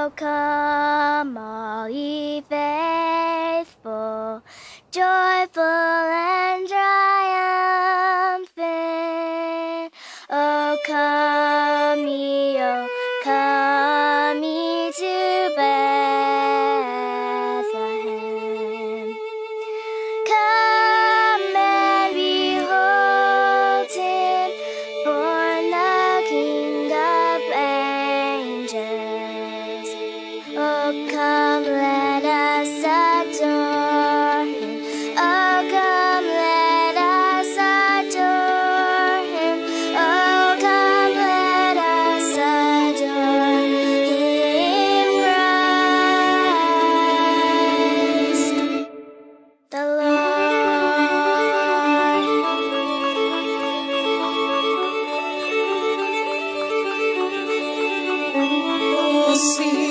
O come, all ye faithful, joyful and triumphant. O come ye to Bethlehem. Come and behold him, born the King of angels. Oh, come, let us adore him. Oh, come, let us adore him. Oh, come, let us adore him, Christ the Lord. Oh, see